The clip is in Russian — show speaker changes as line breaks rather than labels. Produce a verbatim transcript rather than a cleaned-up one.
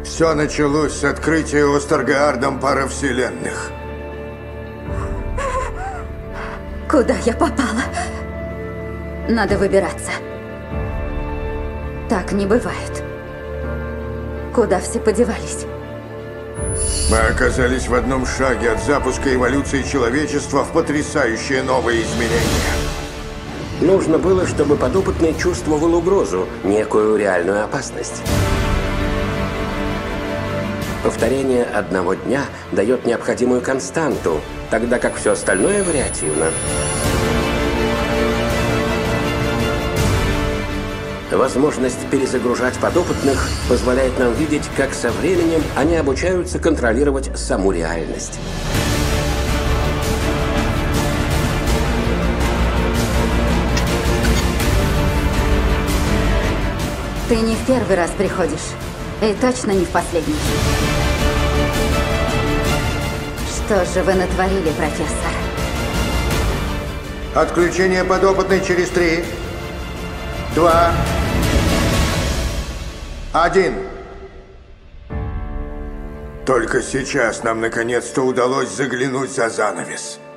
Все началось с открытия Остергардом паравселенных.
Куда я попала? Надо выбираться. Так не бывает. Куда все подевались?
Мы оказались в одном шаге от запуска эволюции человечества в потрясающее новое измерение.
Нужно было, чтобы подопытный чувствовал угрозу, некую реальную опасность. Повторение одного дня дает необходимую константу, тогда как все остальное вариативно. Возможность перезагружать подопытных позволяет нам видеть, как со временем они обучаются контролировать саму реальность.
Ты не в первый раз приходишь. И точно не в последний. Что же вы натворили, профессор?
Отключение подопытной через три, два, один. Только сейчас нам наконец-то удалось заглянуть за занавес.